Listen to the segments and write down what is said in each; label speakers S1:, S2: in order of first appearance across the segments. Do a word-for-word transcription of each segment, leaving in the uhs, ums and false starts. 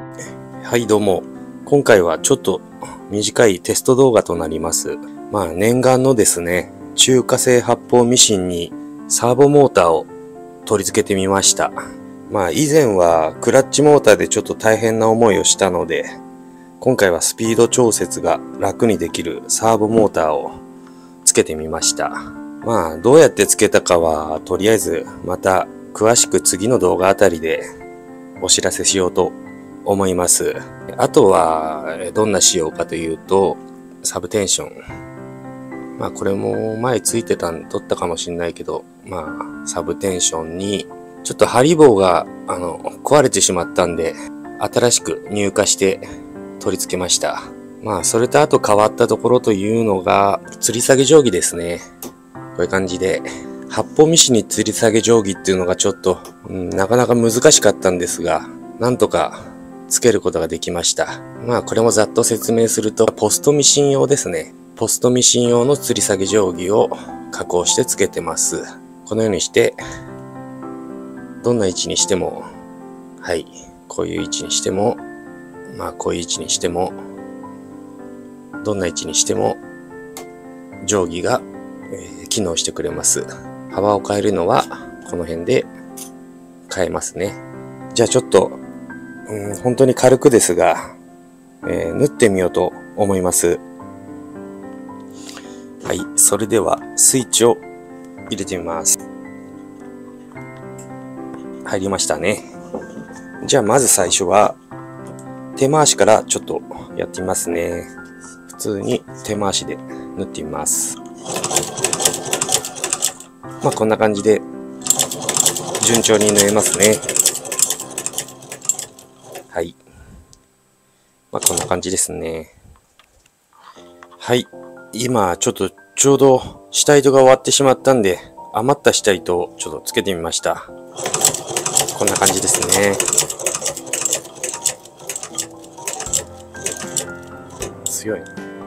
S1: はいどうも。今回はちょっと短いテスト動画となります。まあ念願のですね、中華製発泡ミシンにサーボモーターを取り付けてみました。まあ以前はクラッチモーターでちょっと大変な思いをしたので、今回はスピード調節が楽にできるサーボモーターをつけてみました。まあどうやってつけたかはとりあえずまた詳しく次の動画あたりでお知らせしようと思います。あとはどんな仕様かというと、サブテンション。まあこれも前ついてたん、撮ったかもしれないけど、まあサブテンションに、ちょっと針棒があの壊れてしまったんで、新しく入荷して取り付けました。まあそれとあと変わったところというのが、吊り下げ定規ですね。こういう感じで。発泡ミシンに吊り下げ定規っていうのがちょっと、うん、なかなか難しかったんですが、なんとかつけることができました。まあこれもざっと説明すると、ポストミシン用ですね。ポストミシン用の吊り下げ定規を加工してつけてます。このようにして、どんな位置にしても、はい、こういう位置にしても、まあこういう位置にしても、どんな位置にしても、定規が、えー、機能してくれます。幅を変えるのは、この辺で変えますね。じゃあちょっと、うん、本当に軽くですが、えー、縫ってみようと思います。はい、それではスイッチを入れてみます。入りましたね。じゃあまず最初は手回しからちょっとやってみますね。普通に手回しで縫ってみます。まあこんな感じで順調に縫えますね。はい。まあこんな感じですね。はい。今ちょっとちょうど下糸が終わってしまったんで、余った下糸をちょっとつけてみました。こんな感じですね。強い。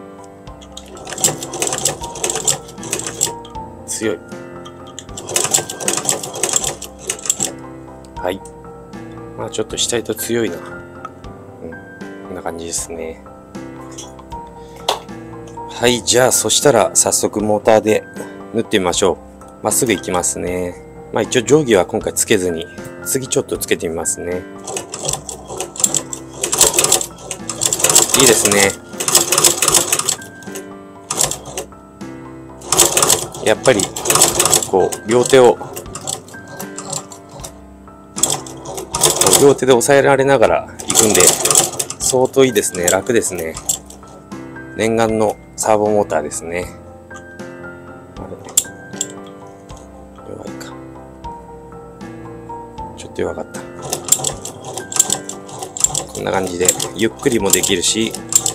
S1: 強い。はい。まあちょっと下糸強いな。うん。こんな感じですね。はい。じゃあそしたら早速モーターで縫ってみましょう。まっすぐ行きますね。まあ一応定規は今回つけずに、次ちょっとつけてみますね。いいですね。やっぱり、こう、両手を、両手で押さえられながら行くんで、相当いいですね。楽ですね。念願のサーボモーターですね。弱いか。ちょっと弱かった。こんな感じで、ゆっくりもできるし、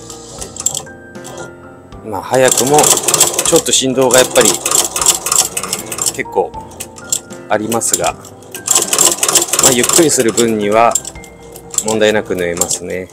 S1: まあ早くも、ちょっと振動がやっぱり、結構ありますが、まあ、ゆっくりする分には問題なく縫えますね。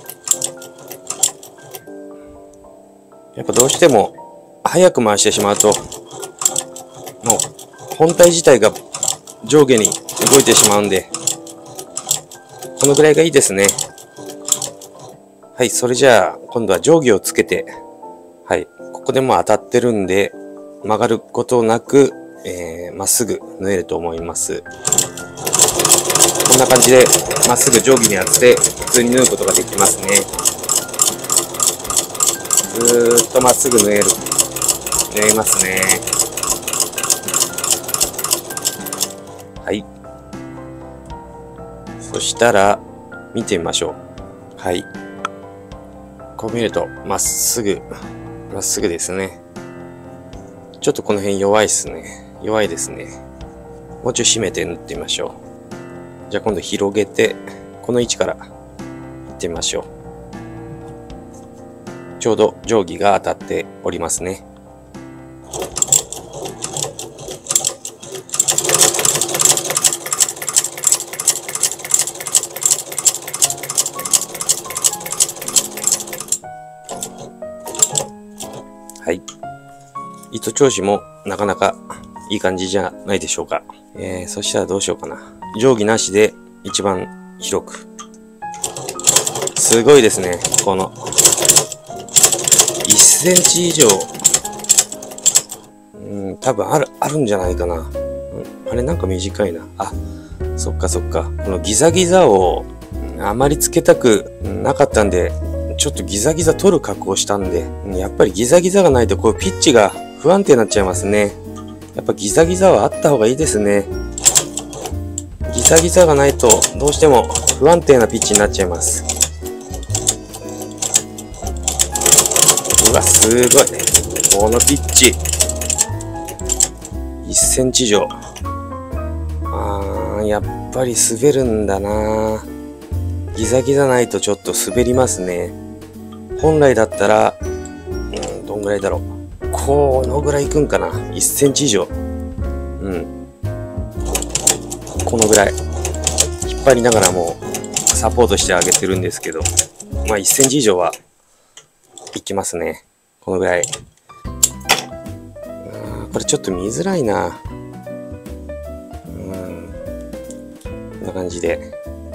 S1: やっぱどうしても早く回してしまうと、もう本体自体が上下に動いてしまうんで、このぐらいがいいですね。はい、それじゃあ今度は定規をつけて、はい、ここでも当たってるんで曲がることなく、えー、まっすぐ縫えると思います。こんな感じでまっすぐ定規に当てて普通に縫うことができますね。ずーっとまっすぐ縫える。縫えますね。はい。そしたら見てみましょう。はい。こう見るとまっすぐ、まっすぐですね。ちょっとこの辺弱いですね。弱いですね。もうちょい締めて縫ってみましょう。じゃあ今度広げて、この位置からいってみましょう。ちょうど定規が当たっておりますね。はい。糸調子もなかなかいい感じじゃないでしょうか。えー、そしたらどうしようかな。定規なしで一番広く。 すごいですね。この、いっセンチ以上、うん、多分ある、あるんじゃないかな。うん、あれなんか短いな。あ、そっかそっか。このギザギザを、あまりつけたくなかったんで、ちょっとギザギザ取る格好したんで、やっぱりギザギザがないとこうピッチが不安定になっちゃいますね。やっぱギザギザはあった方がいいですね。ギザギザがないとどうしても不安定なピッチになっちゃいます。うわ、すごい。このピッチ。いっセンチ以上。あー、やっぱり滑るんだな。ギザギザないとちょっと滑りますね。本来だったら、うん、どんぐらいだろう。このぐらいいくんかな。いっセンチ以上。うん。このぐらい。引っ張りながらもサポートしてあげてるんですけど、まあいっセンチ以上はいきますね。このぐらい。あ、これちょっと見づらいな。うん。こんな感じで。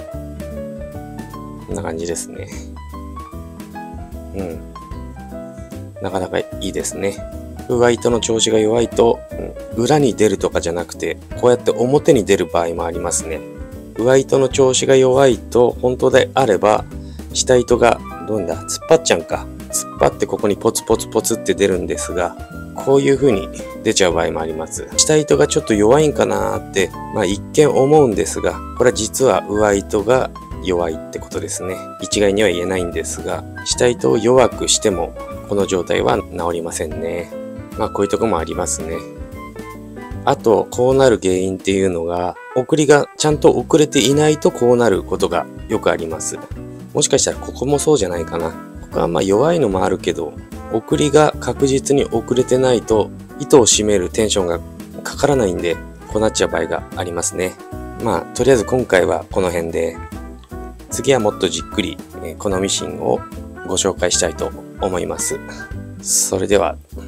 S1: こんな感じですね。うん。なかなかいいですね。上糸の調子が弱いと、うん、裏に出るとかじゃなくて、こうやって表に出る場合もありますね。上糸の調子が弱いと、本当であれば、下糸が、どうんだ、突っ張っちゃうか。突っ張ってここにポツポツポツって出るんですが、こういう風に出ちゃう場合もあります。下糸がちょっと弱いんかなーって、まあ一見思うんですが、これは実は上糸が弱いってことですね。一概には言えないんですが、下糸を弱くしても、この状態は治りませんね。まあこういうとこもありますね。あと、こうなる原因っていうのが、送りがちゃんと遅れていないとこうなることがよくあります。もしかしたらここもそうじゃないかな。ここはまあ弱いのもあるけど、送りが確実に遅れてないと、糸を締めるテンションがかからないんで、こうなっちゃう場合がありますね。まあ、とりあえず今回はこの辺で、次はもっとじっくりこのミシンをご紹介したいと思います。それでは。